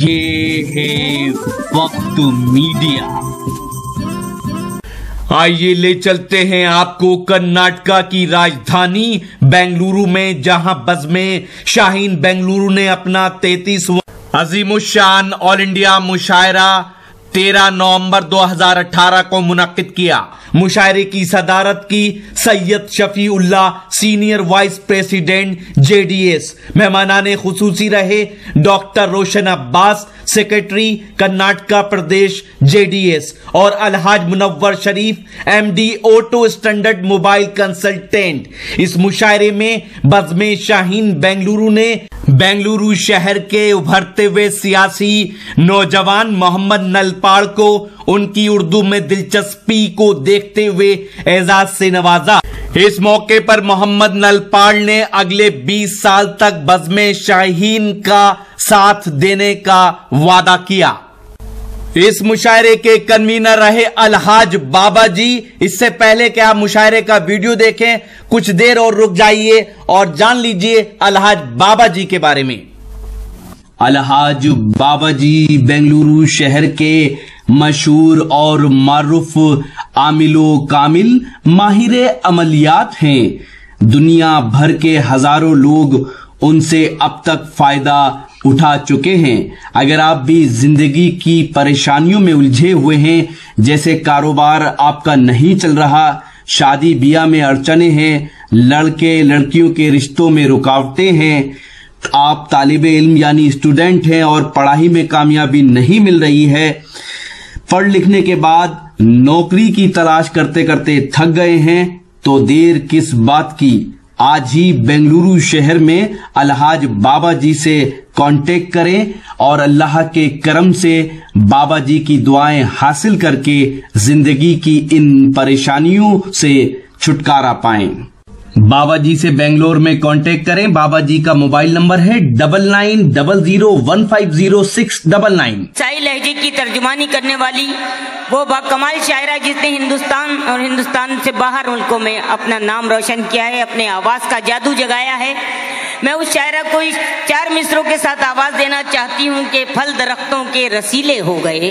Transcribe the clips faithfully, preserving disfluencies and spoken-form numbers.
ये है वक्त मीडिया। आइए ले चलते हैं आपको कर्नाटका की राजधानी बेंगलुरु में, जहां बज़्मे शाहीन बेंगलुरु ने अपना तैंतीसवां अजीमुशान ऑल इंडिया मुशायरा तेरह नवंबर दो हज़ार अठारह को मुनक्किद किया। मुशायरे की सदारत की Syed Shafi Ullah, senior vice president JDS. मेहमानाने खुसूसी रहे डॉक्टर रोशन अब्बास, सेक्रेटरी कर्नाटका प्रदेश जेडीएस, और Alhaj Munawwar Sharif, MD auto standard mobile consultant. इस मुशायरे में बज़्मे शाहीन बेंगलुरु ने बेंगलुरु शहर के उभरते हुए सियासी नौजवान मोहम्मद नलपाड़ को उनकी उर्दू में दिलचस्पी को देखते हुए एजाज से नवाजा। इस मौके पर मोहम्मद नलपाड़ ने अगले बीस साल तक बज़्मे शाहीन का साथ देने का वादा किया। इस मुशायरे के कन्वीनर रहे अलहाज बाबा जी। इससे पहले कि आप मुशायरे का वीडियो देखें, कुछ देर और रुक जाइए और जान लीजिए अलहाज बाबा जी के बारे में। अलहाज बाबा जी बेंगलुरु शहर के मशहूर और मारूफ आमिलो कामिल माहिर अमलियात हैं। दुनिया भर के हजारों लोग उनसे अब तक फायदा उठा चुके हैं। अगर आप भी जिंदगी की परेशानियों में उलझे हुए हैं, जैसे कारोबार आपका नहीं चल रहा, शादी ब्याह में अड़चने हैं, लड़के लड़कियों के रिश्तों में रुकावटें हैं, आप तालिबे इल्म यानी स्टूडेंट हैं और पढ़ाई में कामयाबी नहीं मिल रही है, पढ़ लिखने के बाद नौकरी की तलाश करते करते थक गए हैं, तो देर किस बात की, आज ही बेंगलुरु शहर में अलहाज बाबा जी से कांटेक्ट करें और अल्लाह के करम से बाबा जी की दुआएं हासिल करके जिंदगी की इन परेशानियों से छुटकारा पाएं। बाबा जी से बेंगलोर में कांटेक्ट करें। बाबा जी का मोबाइल नंबर है double nine double zero one five zero six double nine. शाही लहजे की तर्जुमानी करने वाली वो बाकमाल शायरा जिसने हिंदुस्तान और हिंदुस्तान से बाहर मुल्कों में अपना नाम रोशन किया है, अपने आवाज का जादू जगाया है। मैं उस शायरा को इस चार मिसरों के साथ आवाज देना चाहती हूँ कि फल दरख्तों के रसीले हो गए,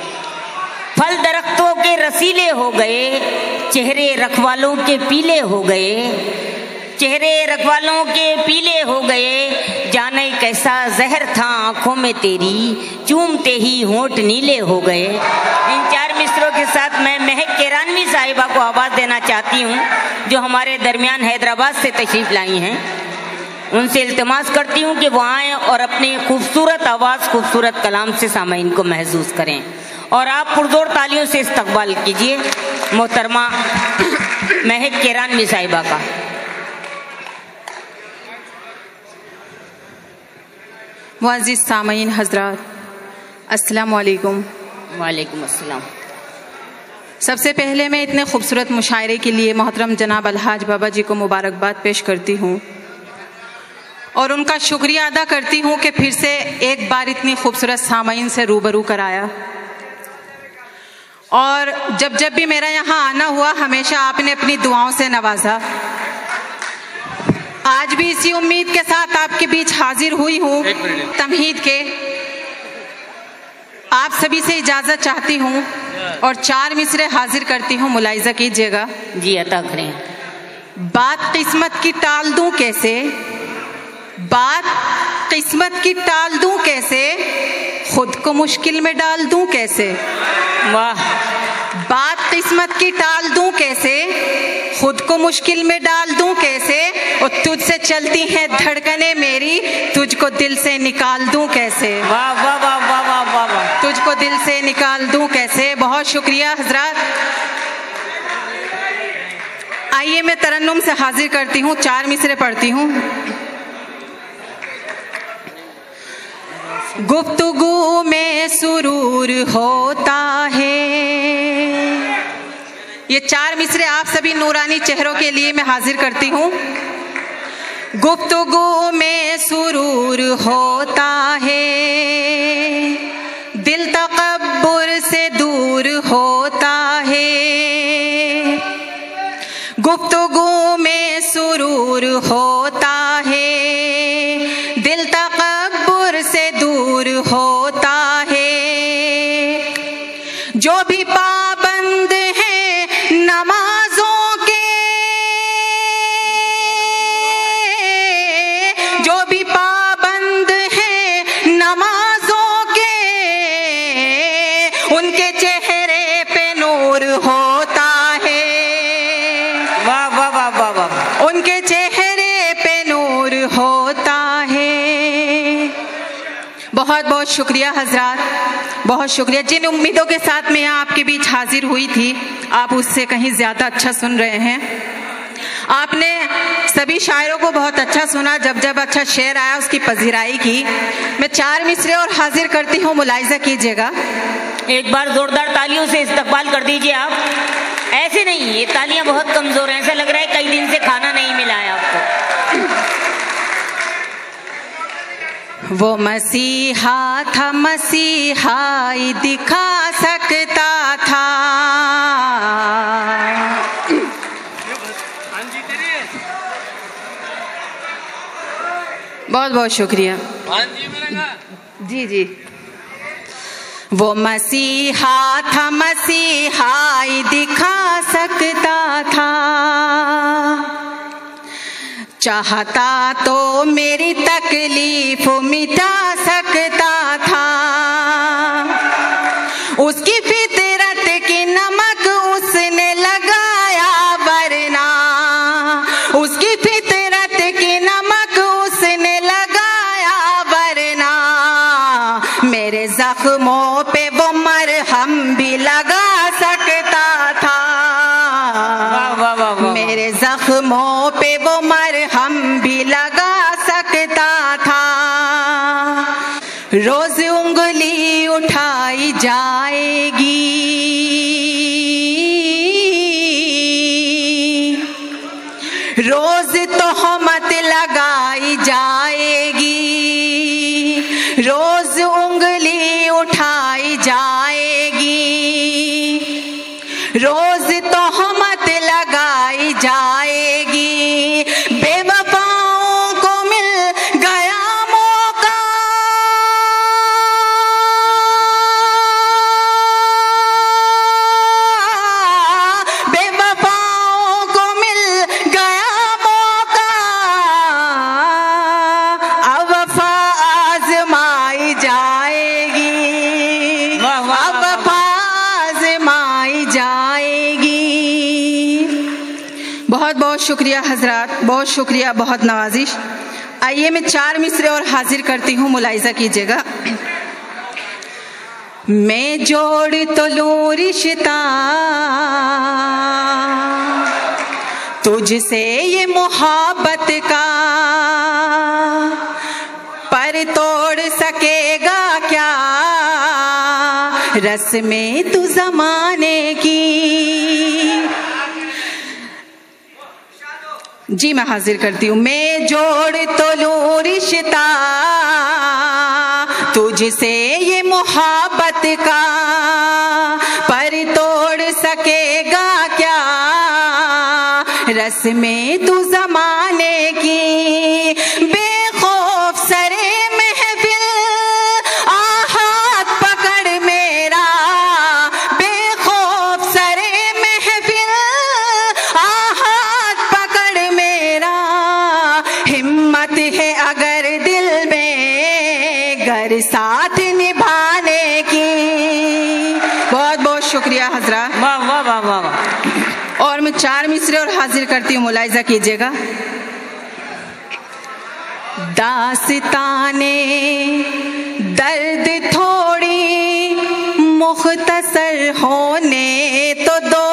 फल दरख्तों के रसीले हो गए, चेहरे रखवालों के पीले हो गए, चेहरे रखवालों के पीले हो गए, जाने कैसा जहर था आंखों में तेरी, चूमते ही होंठ नीले हो गए। इन चार मिसरों के साथ मैं महक केरानवी साहिबा को आवाज देना चाहती हूँ, जो हमारे दरमियान हैदराबाद से तशरीफ लाई हैं। उनसे इल्तिमास करती हूँ कि वो आएँ और अपनी खूबसूरत आवाज, खूबसूरत कलाम से सामईन को महसूस करें, और आप पुरजोर तालियों से इस्तकबाल कीजिए मोहतरमा महक केरानवी साहिबा का। मुअज़्ज़िज़ सामईन हज़रात, अस्सलामु अलैकुम। वालेकुम अस्सलाम। सबसे पहले मैं इतने खूबसूरत मुशायरे के लिए मोहतरम जनाब अलहाज बाबा जी को मुबारकबाद पेश करती हूँ और उनका शुक्रिया अदा करती हूँ कि फिर से एक बार इतनी खूबसूरत सामईन से रूबरू कराया। और जब जब भी मेरा यहाँ आना हुआ, हमेशा आपने अपनी दुआओं से नवाजा। आज भी इसी उम्मीद के साथ आपके बीच हाजिर हुई हूँ तमहीद के। आप सभी से इजाजत चाहती हूँ और चार मिसरे हाजिर करती हूँ, मुलाहिजा कीजिएगा। जी अता करें। बात किस्मत की टाल दूं कैसे, बात किस्मत की टाल दूं कैसे, खुद को मुश्किल में डाल दूं कैसे। वाह। बात किस्मत की टाल दूं कैसे, खुद को मुश्किल में डाल दूं कैसे, और तुझसे चलती हैं धड़कने मेरी, तुझको दिल से निकाल दूं कैसे। वाह वाह वाह वाह वाह वाह वाह। तुझको दिल से निकाल दूं कैसे। बहुत शुक्रिया हजरात। आइए मैं तरन्नुम से हाजिर करती हूँ, चार मिसरे पढ़ती हूँ। गुफ्तगू में सुरूर होता है, ये चार मिसरे आप सभी नूरानी चेहरों के लिए मैं हाजिर करती हूँ। गुफ्तगू में सुरूर होता है, दिल तकब्बुर से दूर होता है। गुफ्तगू में सुरूर होता है, दिल तकब्बुर से दूर होता भी पाबंद हैं नमाजों के, जो भी पाबंद हैं नमाजों के, उनके चेहरे पे नूर होता है। वाह वाह वाह वाह वाह। उनके चेहरे पे नूर होता है। बहुत बहुत शुक्रिया हजरात, बहुत शुक्रिया। जिन उम्मीदों के साथ मैं आपके बीच हाजिर हुई थी, आप उससे कहीं ज्यादा अच्छा सुन रहे हैं। आपने सभी शायरों को बहुत अच्छा सुना, जब जब अच्छा शेर आया उसकी पजीराई की। मैं चार मिसरे और हाजिर करती हूँ, मुलाहिजा कीजिएगा। एक बार जोरदार तालियों से इस्तकबाल कर दीजिए आप। ऐसे नहीं, ये तालियां बहुत कमजोर हैं, ऐसा लग रहा है कई दिन से खाना नहीं मिला है आपको। वो मसीहा था, मसीहाई दिखा सकता था। बहुत बहुत शुक्रिया। जी जी। वो मसीहा था, मसीहाई दिखा सकता था। चाहता तो मेरी तकलीफ मिटा सकता था। उसकी फितरत की नमक उसने लगाया, वरना उसकी फितरत की नमक उसने लगाया, वरना मेरे जख्मों पे वो मरहम भी लगा सकता था। वाह वाह वाह वाह। मेरे जख्मों पे वो मरहम भी लगा सकता था। रोज उंगली उठाई जाएगी, रोज तोहमत लगाई जाएगी, रोज उंगली उठाई जाएगी, रोज तोहमत लगाई जाएगी। बेवफाओं को मिल गया मौका, बेवफाओं को मिल गया मौका। अब वफा आजमाई जाएगी, अब वफा आजमाई जाएगी। बहुत बहुत शुक्रिया हजरात, बहुत शुक्रिया, बहुत नवाजिश। आइए मैं चार मिसरे और हाजिर करती हूँ, मुलाहिजा कीजिएगा। मैं जोड़ तो लूं रिश्ता तुझसे ये मोहब्बत का, पर तोड़ सकेगा क्या रस्में तू जमाने की। जी मैं हाजिर करती हूँ। मैं जोड़ तो लूं रिश्ता तुझसे ये मोहब्बत का, पर तोड़ सकेगा क्या रस्में तू जमाने की। बेखौफ सरे महफिल आहत पकड़ मेरा, बेखौफ सरे महफिल आहत पकड़ मेरा। हिम्मत है अगर दिल में घर साथ निभाने की। बहुत बहुत शुक्रिया हजरा। वाह वाह वाह वाह वाह। और मैं चार मिसरे और हाजिर करती हूँ, मुलाहिजा कीजिएगा। दास्ताने दर्द थोड़ी मुख्तसर होने तो दो,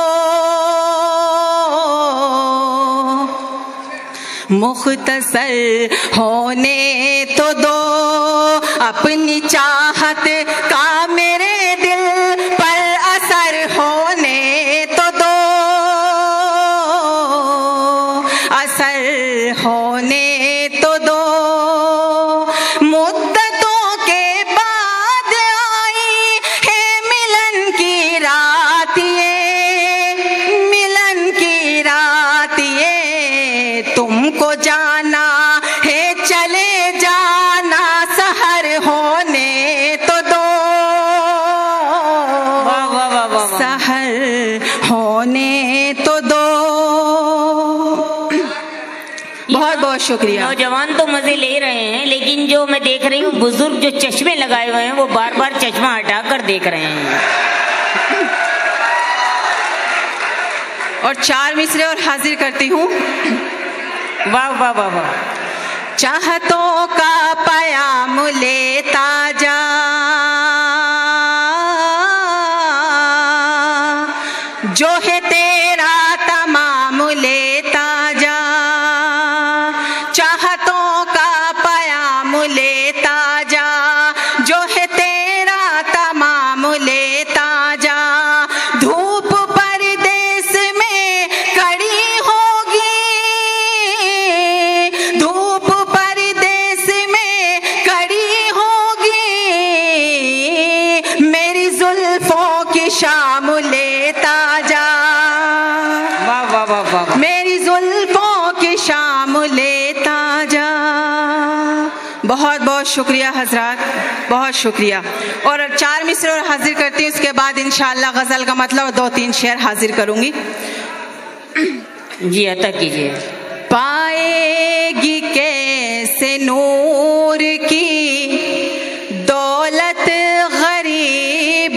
मुख्तसर होने तो दो। अपनी चाहत का मेरे दिल पर असर होने तो दो, असर होने तो दो। मुद्दतों के बाद आई है मिलन की रात, ये मिलन की रात, ये तुमको जाना है चले जाना सहर होने तो दो। शुक्रिया। नौजवान तो मजे ले रहे हैं, लेकिन जो मैं देख रही हूँ बुजुर्ग जो चश्मे लगाए हुए हैं वो बार बार चश्मा हटाकर देख रहे हैं। और चार मिसरे और हाजिर करती हूँ। वाह वाह वाह वाह। चाहतों का पयाम लेता जा, जो है तेरा तमाम लेता जा। चाहतों का पयाम लेता जा, जो है तेरा तमाम लेता जा। धूप परदेस में कड़ी होगी, धूप परदेस में कड़ी होगी। मेरी जुल्फों की शाम लेता जा, वाह वाह वाह वाह। मेरी जुल्फों की शाम लेता जा। बहुत बहुत शुक्रिया हजरात, बहुत शुक्रिया। और चार मिसरे और हाजिर करती हूँ, उसके बाद इंशाअल्लाह गजल का मतलब दो तीन शेर हाजिर करूंगी। जी अता कीजिए। पाएगी कैसे नूर की दौलत गरीब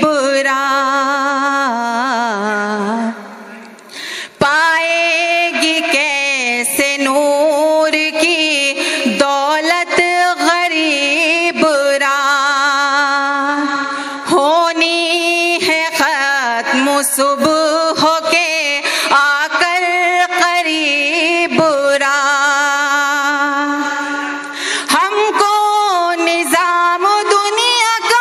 रात, पाएगी कैसे नूर की दौलत गरीब रात। होनी है खत्म सुबह के आकर करीब रात। हमको निजाम दुनिया का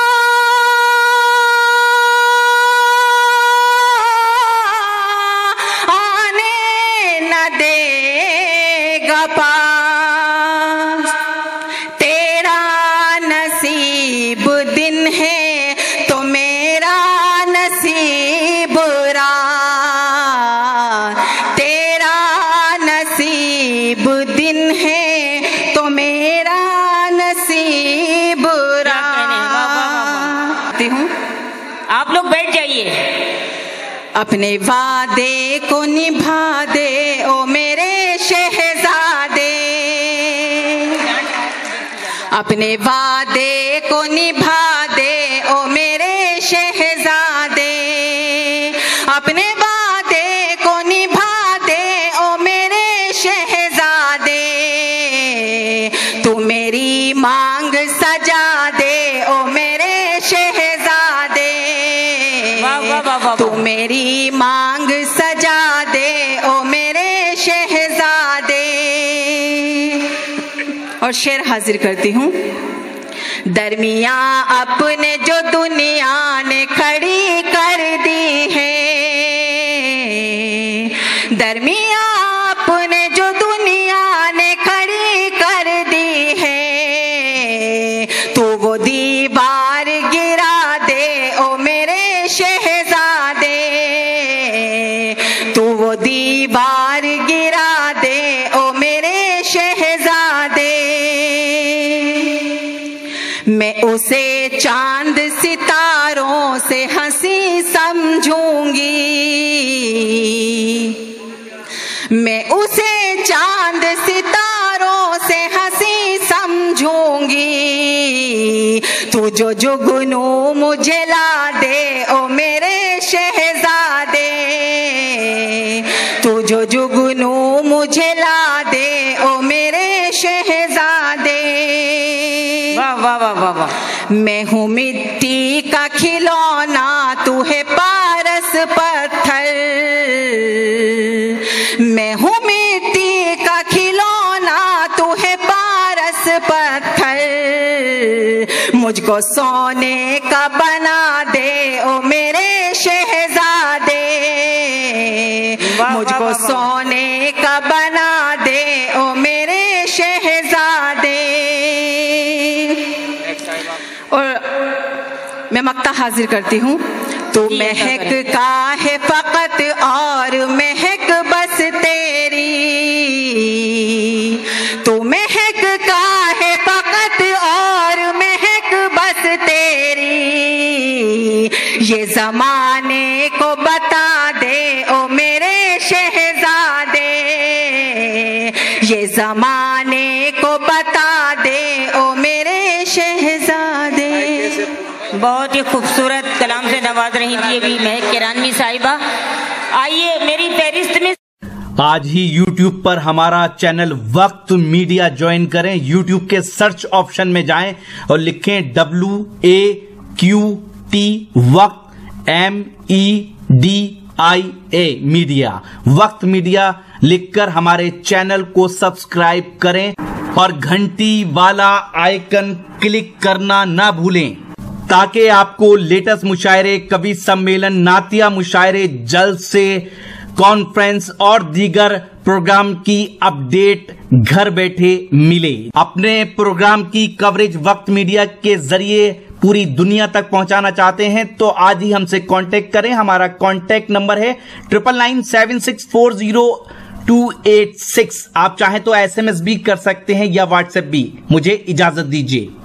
आने न देगा पास। तेरा नसीब दिन है तो मेरा नसीब रात। तेरा नसीब दिन है तो मेरा नसीब रात। हूँ आप लोग बैठ जाइए। अपने वादे को निभा दे ओ मेरे शहजादे, अपने वादे को निभा दे ओ मेरे शहजादे। अपने वादे को निभा दे ओ मेरे शहजादे। तू मेरी मांग सजा दे ओ मेरे शहजादे। वाह वाह वाह वाह। तू मेरी मांग सजा दे ओ मेरे शहजादे। और शेर हाजिर करती हूँ। दरमिया अपने जो दुनिया ने खड़ी कर दी है, दरमिया अपने जो दुनिया ने खड़ी कर दी है। तू वो दीवार गिरा दे ओ मेरे शहजादे। तू वो दीवार गिरा दे ओ मेरे शहजादे। मैं उसे चांद सितारों से हंसी समझूंगी। मैं उसे चांद सितारों से हंसी समझूंगी। तू जो जुगनू मुझे ला दे ओ मेरे शहजादे। तू जो जुगनू मुझे ला दे ओ मेरे शहजादे। वाह वाह वाह वाह वाह। मैं हूँ मिट्टी का खिलौना, तू है पारस पत्थर। मैं हूँ मिट्टी का खिलौना, तू है पारस पत्थर। मुझको सोने का बना दे ओ मेरे शहजादे। मुझको सोने का बना दे ओ मेरे शहजादे। और मैं मक्ता हाजिर करती हूँ। तो महक का है फकत और महक बस तेरी। तो महक का है फकत और महक बस तेरी। ये जमाने को बता दे ओ मेरे शहजादे। ये जमाने को बता दे ओ मेरे शहजादे। बहुत ही खूबसूरत कलाम से नवाज रही थी अभी महक किरानी साहिबा। आइए मेरी फहरिस्त में आज ही YouTube पर हमारा चैनल वक्त मीडिया ज्वाइन करें। YouTube के सर्च ऑप्शन में जाएं और लिखें W A Q T Waqt, M E D I A media, Waqt media लिखकर हमारे चैनल को सब्सक्राइब करें और घंटी वाला आइकन क्लिक करना ना भूलें ताकि आपको लेटेस्ट मुशायरे, कवि सम्मेलन, नातिया मुशायरे, जलसे, कॉन्फ्रेंस और दीगर प्रोग्राम की अपडेट घर बैठे मिले। अपने प्रोग्राम की कवरेज वक्त मीडिया के जरिए पूरी दुनिया तक पहुंचाना चाहते हैं तो आज ही हमसे कांटेक्ट करें। हमारा कांटेक्ट नंबर है triple nine seven six four zero two eight six. आप चाहें तो एसएमएस भी कर सकते हैं या व्हाट्सएप भी। मुझे इजाजत दीजिए।